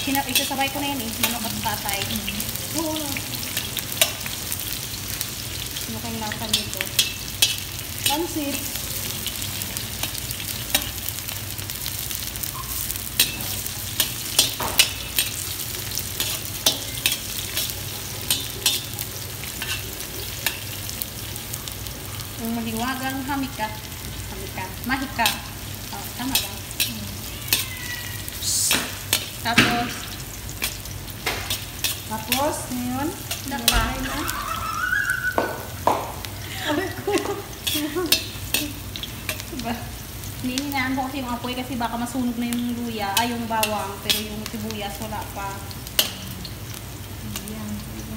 Isasabay ko na yan eh. Manok at patay. Oo. Ano kayong lasa nito? Pansit. Yung maliwagang mahika. Oh, tama lang. Tapos, ngayon, Nakain na. Diba? Hinihingaan ko kasi yung apoy kasi baka masunog na yung luya, yung bawang, pero yung sibuyas wala pa. ayan.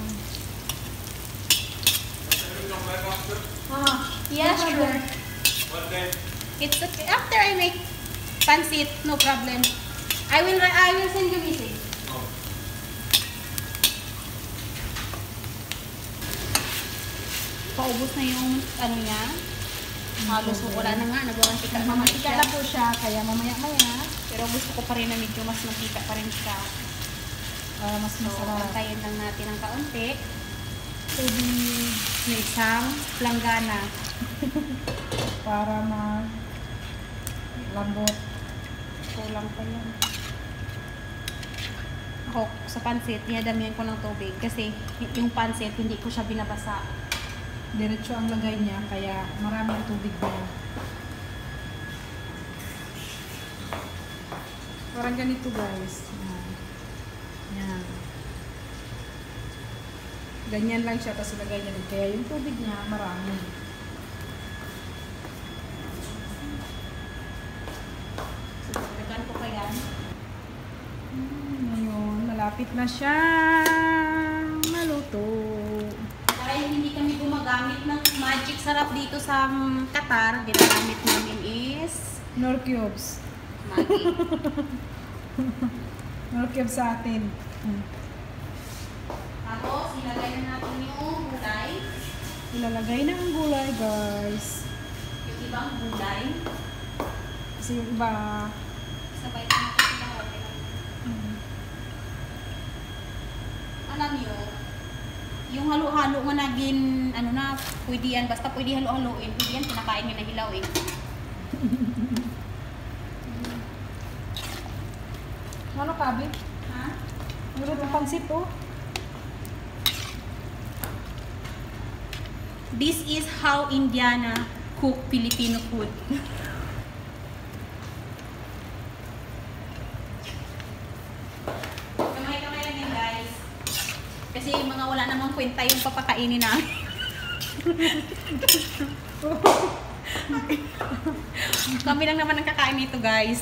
Yeah, sure. What day? It's okay. After I make pancit, no problem. I will send you message. Oh. Paubos na yung ano niya. Halos wala na nga, nagwamantika na Mamantika siya. na po siya, kaya mamaya-maya, Pero gusto ko pa rin na medyo mas mantika pa rin siya. mas So, masarap. antayin lang natin ng kaunti. Tubig May isang planggana. para lambot. Kulang pa yan. Ako, sa pansit, dinadamihan ko ng tubig kasi yung pansit, hindi ko siya binabasa. Diretso ang lagay niya, kaya marami ang tubig niya. Parang ganito guys. Yan. Ganyan lang siya, tapos lagay niya din. Kaya yung tubig niya, marami. So, dagdagan ko pa yan. Ngayon, malapit na siya maluto. Dahil hindi kami gumagamit ng magic sarap dito sa Qatar, ginagamit namin is Nor cubes. Maggi. Nor cubes sa atin. Tapos, ilagay na natin yung gulay. Ilalagay na ang gulay guys. Yung ibang gulay. Kasi yung iba, Sabay na natin sila. Okay lang. Alam nyo, yung halo-halo nga naging, ano na, pwede yan, basta pwede halo-haloin, pwede yan, kinakain nyo na hilaw eh. ano kabi? Ha? Meron ng pansit oh. This is how Indiana cook Filipino food. Kamay-kamay lang yan guys. Kasi mga wala namang kwenta yung papakainin namin. Kami lang naman ang kakain nito guys.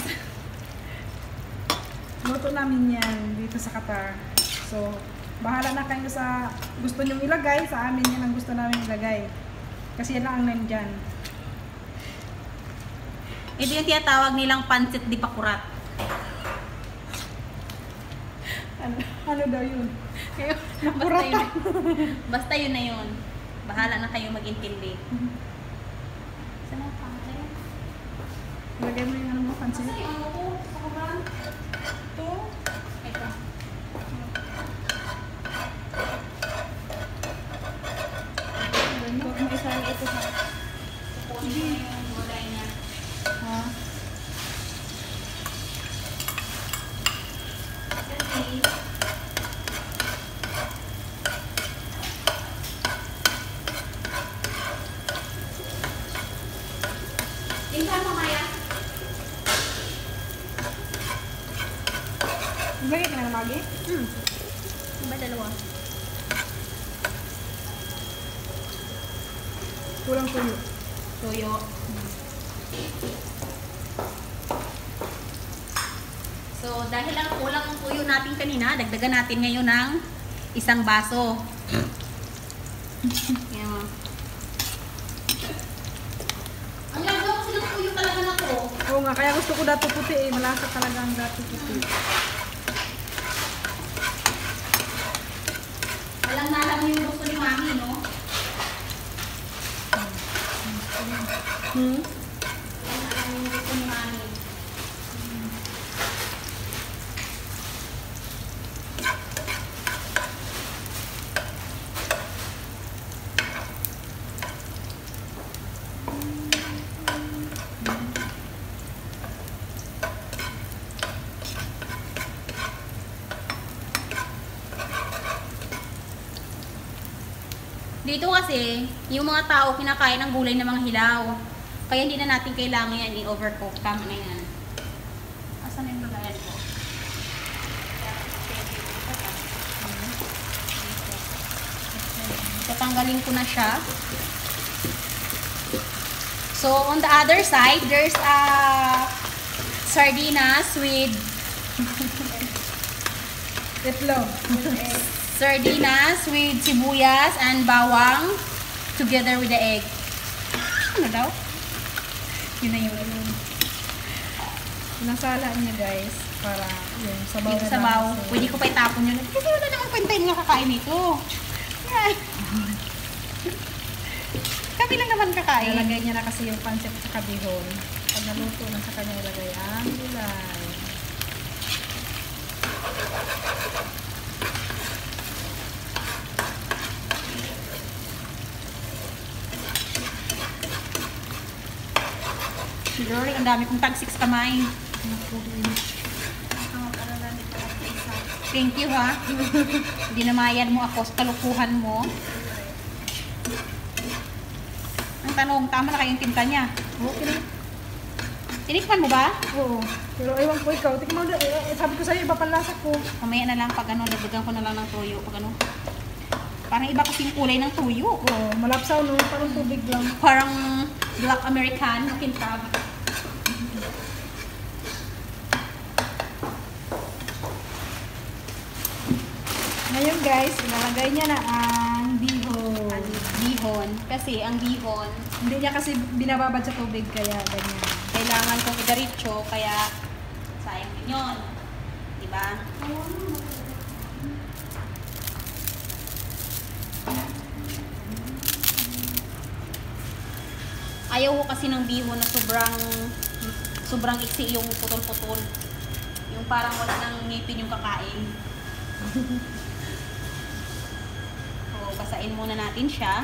Luto namin yan dito sa Qatar. So, bahala na kayo sa gusto nyong ilagay. Sa amin yan ang gusto namin ilagay. Kasi yan lang ang nandyan. Ito yung tinatawag nilang pancit di pakurat. Ano daw yun? Basta yun, basta yun na yun. Bahala na kayo mag-intindi. Saan ang pangalan? Ilagay mo yung ano mo, pansit. Saan yung ano ko? Sa kuban? Ito? Ito. Huwag mo isali ito sa... Kukunin ko na yung gulay niya. Ha? Kasi, tingnan mo Maya. Ilagay ka na magi? Ba dalawa? Kulang tuyo. Toyo. So, dahil lang kulang ang tuyo natin kanina, dagdagan natin ngayon ng isang baso. Yan mo. Ang lagaw kasi ng tuyo talaga na to. Oo nga, kaya gusto ko dato puti eh. Malasa talaga ang dato puti. Alam na alam yung gusto ni Mami, no? Hmm? Alam na alam yung gusto ni Mami. Dito kasi, yung mga tao kinakain ng gulay na mga hilaw. Kaya hindi na natin kailangan yan i-overcook. Tama na yan. Asan yung lagayan ko? Tatanggalin ko na siya. So, on the other side, there's a sardinas with Itlog. sardinas with sibuyas and bawang together with the egg. Ano daw? Yun na yun. Nasala niya guys para yung sabaw Dito na sa lang. baw. Pwede ko pa itapon yun. Kasi wala namang kwenta yung kakain nito. Yan. Kami lang naman kakain. Ilalagay niya na kasi yung pancit sa bihon. Pag naluto na sa kanya ilagay ang gulay. Lord, ang dami kong tag-6 kamay. Thank you ha. Dinamayan mo ako sa kalukuhan mo. Ang tanong, tama na kayong tinta niya. Okay na. Tinikman mo ba? Oo. Pero ewan ko ikaw. Tingnan mo, sabi ko sa'yo, iba panlasa ko. Mamaya na lang pag ano, dagdagan ko na lang ng tuyo. Pag ano. Parang iba kasing kulay ng tuyo. Oo, malapsaw no. Parang tubig lang. Parang black American kintab. Ngayon guys, ilalagay niya na ang bihon. Ang bihon. Kasi ang bihon, Hindi niya kasi binababad sa tubig kaya ganyan. kailangan kong idaritso. Kaya sayang din yun. Diba? Ayaw ko kasi ng bihon na sobrang iksi yung putol-putol. Yung parang wala nang ngipin yung kakain. So, basain muna natin siya.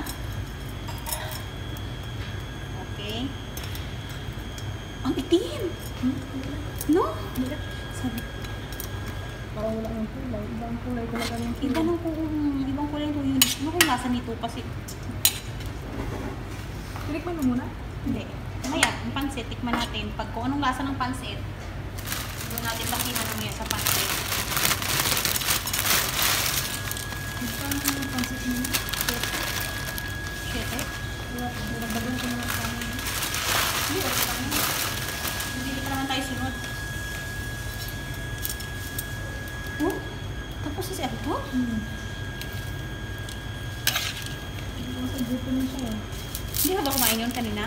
Okay. Ang itim! No? Sabi, Parang wala ng kulay. Ibang kulay talaga ng iba ng ibang kulay ng tuyo. Ano kung lasa nito kasi? Tinikman mo muna. Hindi. Mamaya, yung pansit, tikman natin. Pag kung anong lasa ng pansit, doon natin makita naman sa pansit. Ito ang pansit mo. Shit eh. Nagdagan ko na lang sa amin. Hindi, okay lang yun. Hindi pa naman tayo sunod. Oh, tapos si ano to? Kasi dito na siya. Hindi ka ba kumain yun kanina?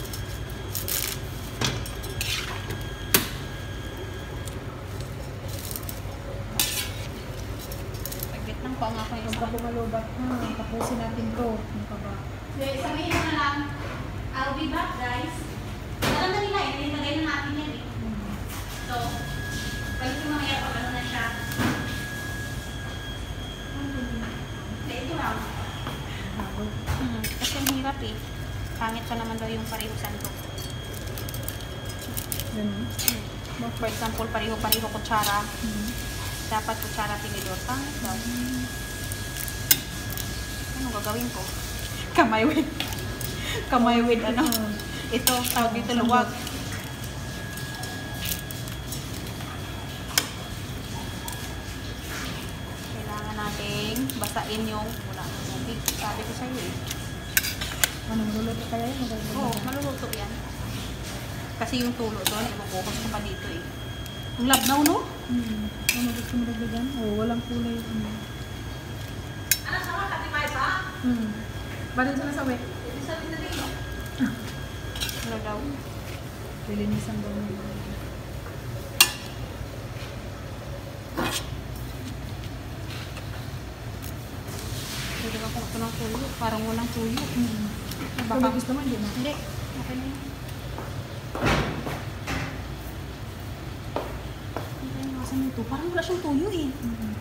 Pagkit lang po ang ako yung Pagka pumalubat na, tapusin natin to. Ano pa ba? sabihin mo na lang, I'll be back guys. Alam na nila eh, nilagay na natin yan eh. So, pag yung mga pag ano na siya. Hindi, ito lang. Kasi ang hirap eh. Pangit pa naman daw yung pareho sandok. Ganun. For example, pareho-pareho kutsara. Dapat kutsara tinidor. Pangit daw. Ano gagawin ko? Kamay with. Kamay with ano? Ito, tawag dito luwag. Kailangan nating basain yung wala ng tubig. Sabi ko sa'yo eh. Ano, maluluto kaya yun? Oo, maluluto yan. Kasi yung tulo doon, ibubuhos ko pa dito eh. Ang labnaw, no? Ano gusto mo dagdagan? Oo, walang kulay. Ano sa mga katibay pa? Barin sa nasawi. Ano daw? Lilinisan daw niya. Pwede ka kung ito ng tuyo. Parang walang tuyo. Baka gusto mo, hindi na. Hindi. Okay na yun. Ano yung lasa nito? Parang wala siyang tuyo eh.